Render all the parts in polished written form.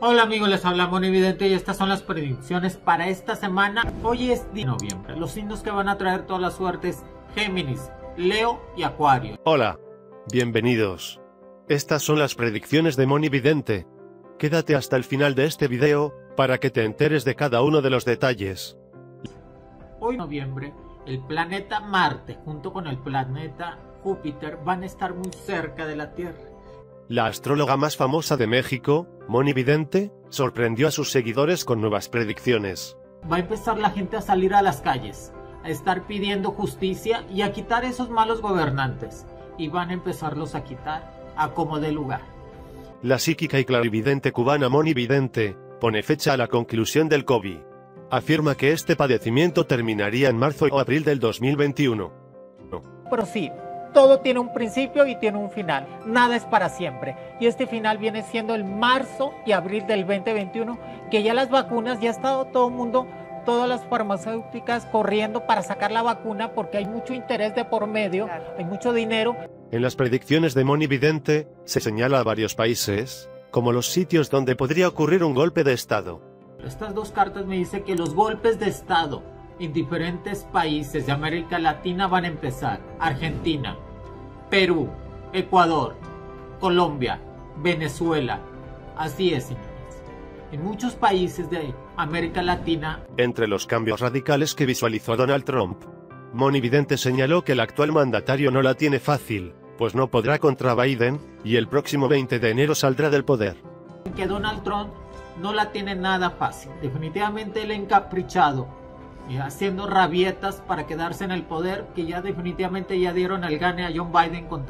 Hola amigos, les habla Monividente y estas son las predicciones para esta semana. Hoy es 10 de noviembre. Los signos que van a traer todas las suertes: Géminis, Leo y Acuario. Hola, bienvenidos. Estas son las predicciones de Monividente. Quédate hasta el final de este video, para que te enteres de cada uno de los detalles. Hoy en noviembre, el planeta Marte junto con el planeta Júpiter van a estar muy cerca de la Tierra. La astróloga más famosa de México, Monividente, sorprendió a sus seguidores con nuevas predicciones. Va a empezar la gente a salir a las calles, a estar pidiendo justicia y a quitar esos malos gobernantes. Y van a empezarlos a quitar a como dé lugar. La psíquica y clarividente cubana Monividente pone fecha a la conclusión del COVID. Afirma que este padecimiento terminaría en marzo o abril del 2021. Pero sí, todo tiene un principio y tiene un final. Nada es para siempre. Y este final viene siendo el marzo y abril del 2021, que ya las vacunas, ya ha estado todo el mundo, todas las farmacéuticas corriendo para sacar la vacuna porque hay mucho interés de por medio, hay mucho dinero. En las predicciones de Monividente, se señala a varios países como los sitios donde podría ocurrir un golpe de estado. Estas dos cartas me dicen que los golpes de estado en diferentes países de América Latina van a empezar. Argentina, Perú, Ecuador, Colombia, Venezuela. Así es, señores. En muchos países de América Latina. Entre los cambios radicales que visualizó Donald Trump, Monividente señaló que el actual mandatario no la tiene fácil, pues no podrá contra Biden, y el próximo 20 de enero saldrá del poder. Que Donald Trump no la tiene nada fácil. Definitivamente él encaprichado, haciendo rabietas para quedarse en el poder, que ya definitivamente ya dieron el gane a John Biden con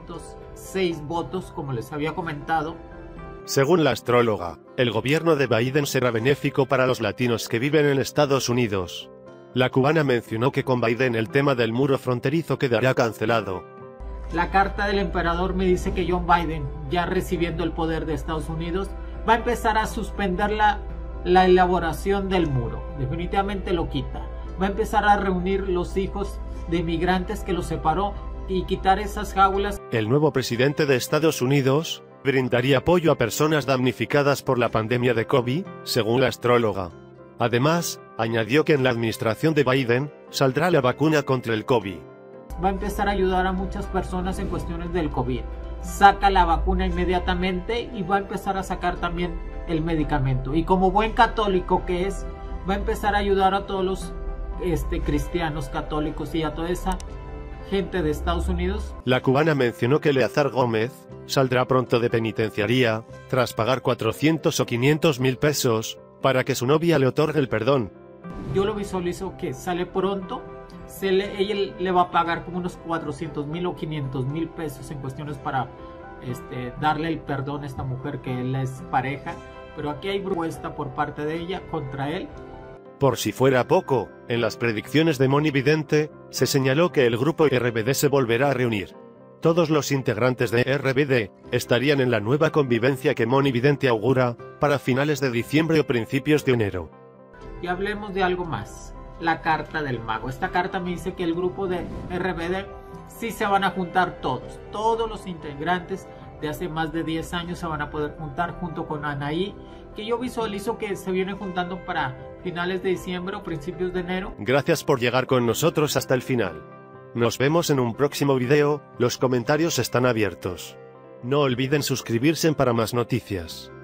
306 votos, como les había comentado. Según la astróloga, el gobierno de Biden será benéfico para los latinos que viven en Estados Unidos. La cubana mencionó que con Biden el tema del muro fronterizo quedará cancelado. La carta del emperador me dice que John Biden, ya recibiendo el poder de Estados Unidos, va a empezar a suspender la elaboración del muro. Definitivamente lo quita. Va a empezar a reunir los hijos de migrantes que los separó y quitar esas jaulas. El nuevo presidente de Estados Unidos brindaría apoyo a personas damnificadas por la pandemia de COVID, según la astróloga. Además, añadió que en la administración de Biden saldrá la vacuna contra el COVID. Va a empezar a ayudar a muchas personas en cuestiones del COVID. Saca la vacuna inmediatamente y va a empezar a sacar también el medicamento. Y como buen católico que es, va a empezar a ayudar a todos los cristianos católicos y a toda esa gente de Estados Unidos. La cubana mencionó que Eleazar Gómez saldrá pronto de penitenciaría, tras pagar 400 o 500 mil pesos, para que su novia le otorgue el perdón. Yo lo visualizo que sale pronto. Ella le va a pagar como unos 400 mil o 500 mil pesos en cuestiones para darle el perdón a esta mujer que él es pareja. Pero aquí hay propuesta por parte de ella contra él. Por si fuera poco, en las predicciones de Monividente, se señaló que el grupo RBD se volverá a reunir. Todos los integrantes de RBD estarían en la nueva convivencia que Monividente augura para finales de diciembre o principios de enero. Y hablemos de algo más. La carta del mago. Esta carta me dice que el grupo de RBD sí se van a juntar todos los integrantes de hace más de 10 años se van a poder juntar junto con Anaí, que yo visualizo que se vienen juntando para finales de diciembre o principios de enero. Gracias por llegar con nosotros hasta el final. Nos vemos en un próximo video, los comentarios están abiertos. No olviden suscribirse para más noticias.